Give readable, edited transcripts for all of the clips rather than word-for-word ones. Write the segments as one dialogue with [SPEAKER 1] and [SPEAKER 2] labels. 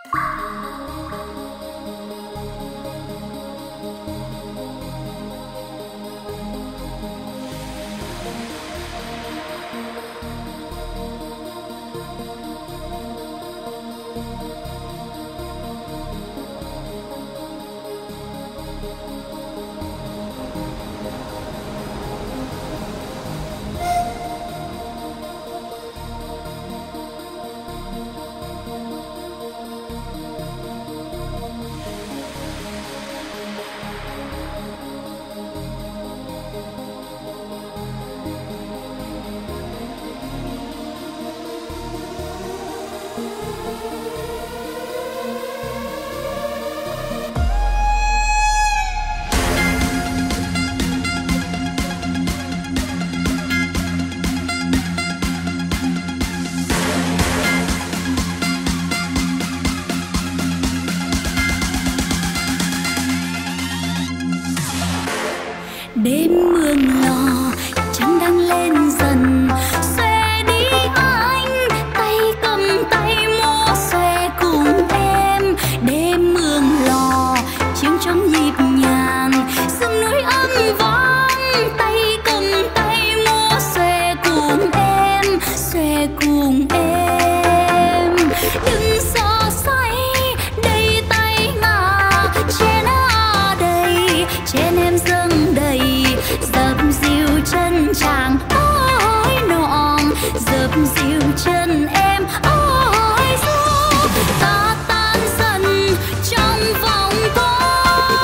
[SPEAKER 1] Đêm mương lò trăng đang lên dần, xòe đi anh, tay cầm tay mua xòe cùng em. Đêm mương lò chiêng trống nhịp nhàng, sông núi âm vang, tay cầm tay mua xòe cùng em, xòe cùng em. Đừng so sánh đây tay ngà, chén à đầy, chén em dâng đầy, dập dìu chân chàng ôi nọn, dập dìu chân em ôi gió. Ta tan dần trong vòng côi,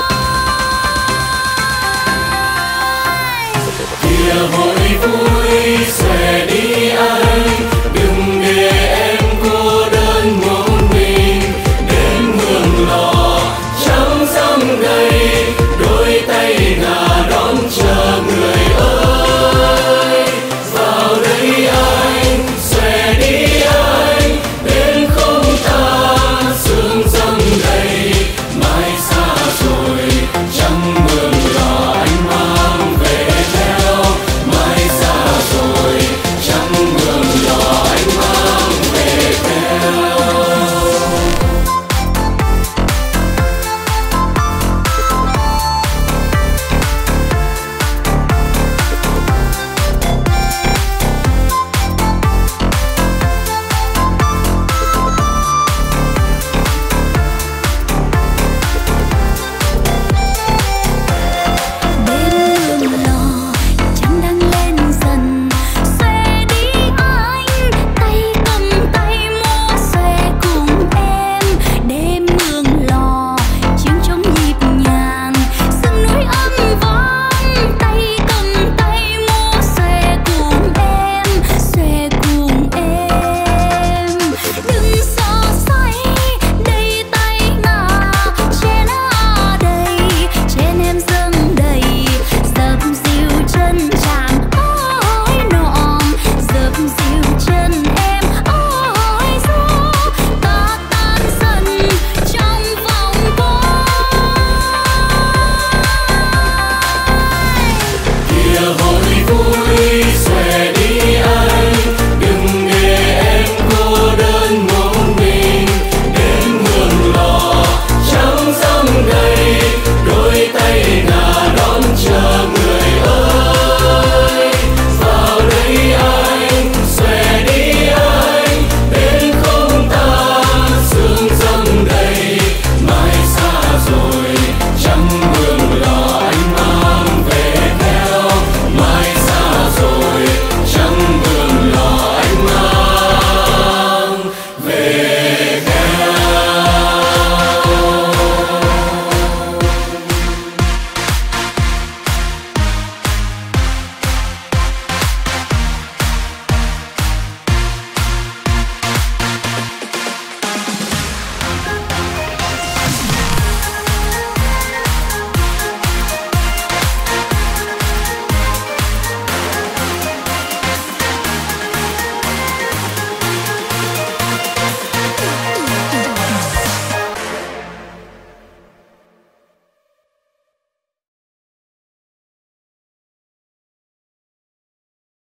[SPEAKER 2] kìa hội vui xòe đi anh,